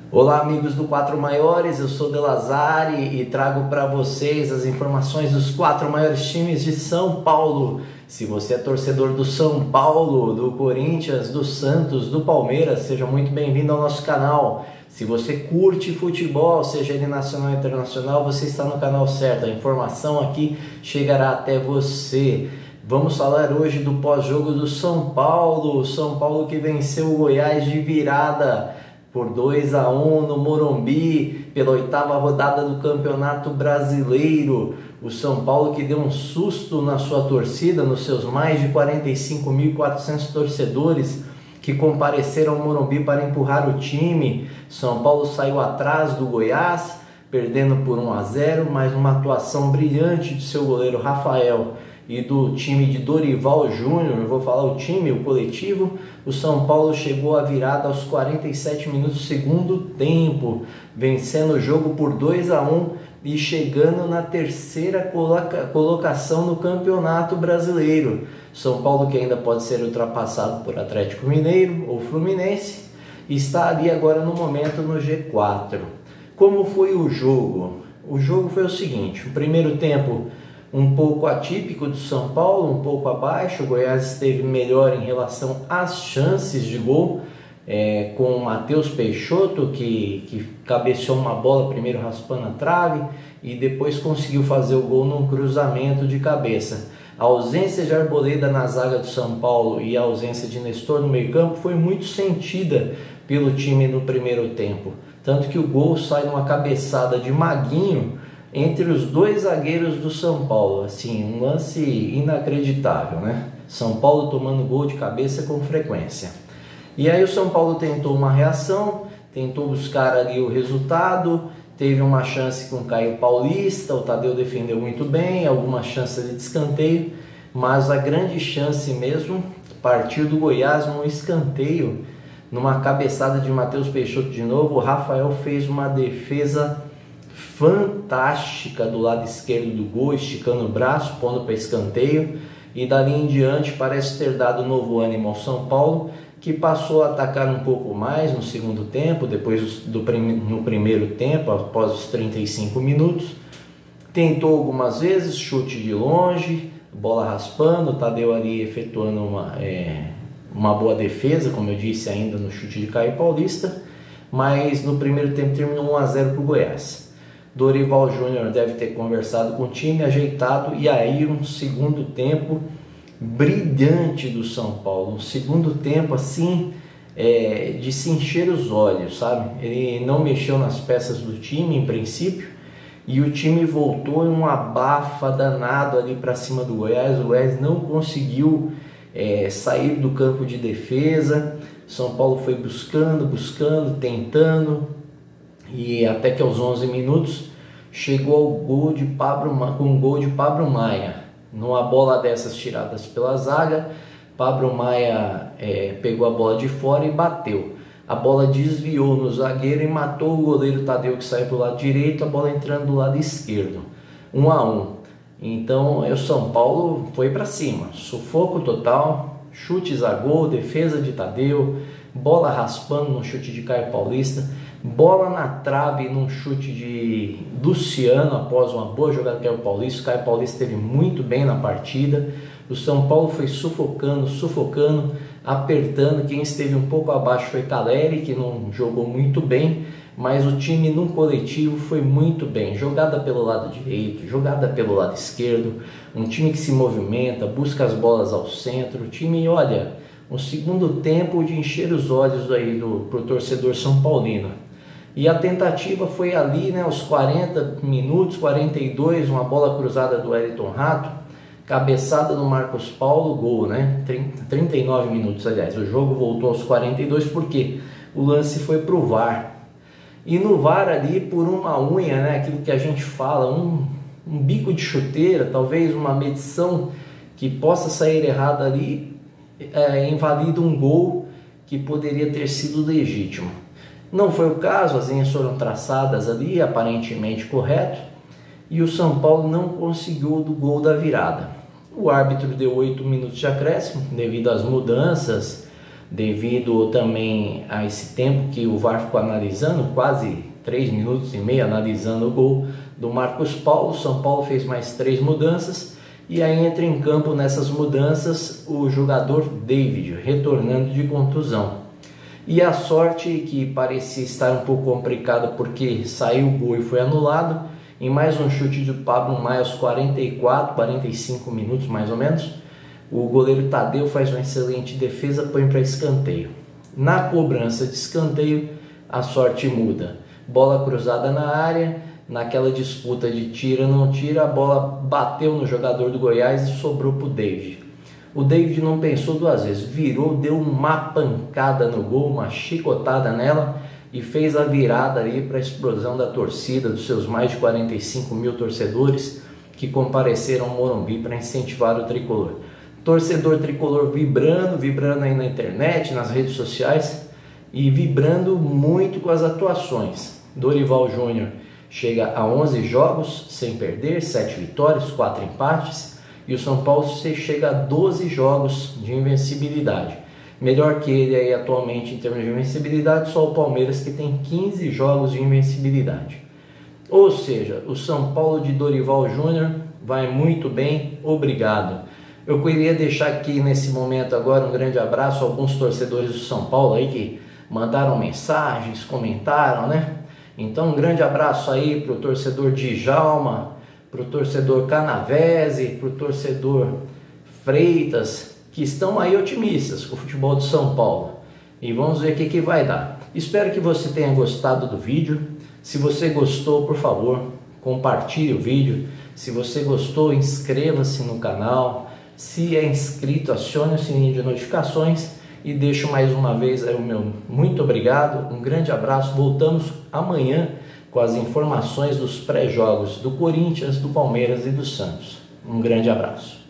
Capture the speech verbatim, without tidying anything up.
Olá amigos do Quatro Maiores, eu sou De Lazari e trago para vocês as informações dos quatro maiores times de São Paulo. Se você é torcedor do São Paulo, do Corinthians, do Santos, do Palmeiras, seja muito bem-vindo ao nosso canal. Se você curte futebol, seja ele nacional ou internacional, você está no canal certo. A informação aqui chegará até você. Vamos falar hoje do pós-jogo do São Paulo. São Paulo que venceu o Goiás de virada por dois a um no Morumbi, pela oitava rodada do Campeonato Brasileiro. O São Paulo que deu um susto na sua torcida, nos seus mais de quarenta e cinco mil e quatrocentos torcedores que compareceram ao Morumbi para empurrar o time. São Paulo saiu atrás do Goiás, perdendo por um a zero, mas uma atuação brilhante de seu goleiro Rafael e do time de Dorival Júnior, eu vou falar o time, o coletivo. O São Paulo chegou à virada aos quarenta e sete minutos do segundo tempo, vencendo o jogo por dois a um e chegando na terceira coloca colocação no Campeonato Brasileiro. São Paulo que ainda pode ser ultrapassado por Atlético Mineiro ou Fluminense, está ali agora no momento no G quatro. Como foi o jogo? O jogo foi o seguinte: o primeiro tempo um pouco atípico do São Paulo, um pouco abaixo. O Goiás esteve melhor em relação às chances de gol, é, com o Matheus Peixoto que, que cabeceou uma bola primeiro raspando a trave e depois conseguiu fazer o gol num cruzamento de cabeça. A ausência de Arboleda na zaga do São Paulo e a ausência de Nestor no meio campo foi muito sentida pelo time no primeiro tempo, tanto que o gol sai numa cabeçada de Maguinho entre os dois zagueiros do São Paulo. Assim, um lance inacreditável, né? São Paulo tomando gol de cabeça com frequência. E aí o São Paulo tentou uma reação, tentou buscar ali o resultado, teve uma chance com o Caio Paulista, o Tadeu defendeu muito bem, alguma chance de escanteio, mas a grande chance mesmo partiu do Goiás num escanteio, numa cabeçada de Matheus Peixoto de novo. O Rafael fez uma defesa fantástica do lado esquerdo do gol, esticando o braço, pondo para escanteio, e dali em diante parece ter dado novo ânimo ao São Paulo, que passou a atacar um pouco mais no segundo tempo, depois do prim no primeiro tempo, após os trinta e cinco minutos. Tentou algumas vezes, chute de longe, bola raspando, o Tadeu ali efetuando uma, é, uma boa defesa, como eu disse ainda no chute de Caio Paulista, mas no primeiro tempo terminou um a zero para o Goiás. Dorival Júnior deve ter conversado com o time, ajeitado, e aí um segundo tempo brilhante do São Paulo. Um segundo tempo assim, é, de se encher os olhos, sabe? Ele não mexeu nas peças do time em princípio, e o time voltou em um abafa danado ali para cima do Goiás. O Goiás não conseguiu é, sair do campo de defesa. São Paulo foi buscando, buscando, tentando, e até que aos onze minutos chegou ao gol de Pablo, com um gol de Pablo Maia. Numa bola dessas tiradas pela zaga, Pablo Maia é, pegou a bola de fora e bateu. A bola desviou no zagueiro e matou o goleiro Tadeu, que saiu do lado direito, a bola entrando do lado esquerdo. um a um. Então o São Paulo foi para cima, sufoco total, chutes a gol, defesa de Tadeu, bola raspando no chute de Caio Paulista, bola na trave num chute de Luciano após uma boa jogada do Caio Paulista. O Caio Paulista esteve muito bem na partida. O São Paulo foi sufocando, sufocando, apertando. Quem esteve um pouco abaixo foi Caleri, que não jogou muito bem, mas o time no coletivo foi muito bem. Jogada pelo lado direito, jogada pelo lado esquerdo, um time que se movimenta, busca as bolas ao centro. O time, olha, um segundo tempo de encher os olhos aí do, pro torcedor são paulino. E a tentativa foi ali, né, aos quarenta minutos, quarenta e dois, uma bola cruzada do Wellington Rato, cabeçada do Marcos Paulo, gol, né? trinta e nove minutos, aliás. O jogo voltou aos quarenta e dois porque o lance foi pro V A R. E no V A R ali, por uma unha, né, aquilo que a gente fala, um, um bico de chuteira, talvez uma medição que possa sair errada ali, é, invalida um gol que poderia ter sido legítimo. Não foi o caso, as linhas foram traçadas ali, aparentemente correto, e o São Paulo não conseguiu do gol da virada. O árbitro deu oito minutos de acréscimo devido às mudanças devido também a esse tempo que o V A R ficou analisando, quase três minutos e meio analisando o gol do Marcos Paulo. São Paulo fez mais três mudanças e aí entra em campo nessas mudanças o jogador David, retornando de contusão. E a sorte que parecia estar um pouco complicada porque saiu o gol e foi anulado. Em mais um chute de Pablo Maia aos quarenta e quatro, quarenta e cinco minutos mais ou menos, o goleiro Tadeu faz uma excelente defesa, põe para escanteio. Na cobrança de escanteio, a sorte muda. Bola cruzada na área, naquela disputa de tira não tira, a bola bateu no jogador do Goiás e sobrou para o David. O David não pensou duas vezes, virou, deu uma pancada no gol, uma chicotada nela e fez a virada aí para a explosão da torcida, dos seus mais de quarenta e cinco mil torcedores que compareceram ao Morumbi para incentivar o tricolor. Torcedor tricolor vibrando, vibrando aí na internet, nas redes sociais e vibrando muito com as atuações. Dorival Júnior chega a onze jogos sem perder, sete vitórias, quatro empates. E o São Paulo chega a doze jogos de invencibilidade. Melhor que ele aí atualmente em termos de invencibilidade, só o Palmeiras que tem quinze jogos de invencibilidade. Ou seja, o São Paulo de Dorival Júnior vai muito bem, obrigado. Eu queria deixar aqui nesse momento agora um grande abraço a alguns torcedores do São Paulo aí que mandaram mensagens, comentaram, né? Então um grande abraço aí para o torcedor Djalma, para o torcedor Canavese, para o torcedor Freitas, que estão aí otimistas com o futebol de São Paulo. E vamos ver o que, que vai dar. Espero que você tenha gostado do vídeo. Se você gostou, por favor, compartilhe o vídeo. Se você gostou, inscreva-se no canal. Se é inscrito, acione o sininho de notificações. E deixo mais uma vez aí o meu muito obrigado, um grande abraço. Voltamos amanhã com as informações dos pré-jogos do Corinthians, do Palmeiras e do Santos. Um grande abraço.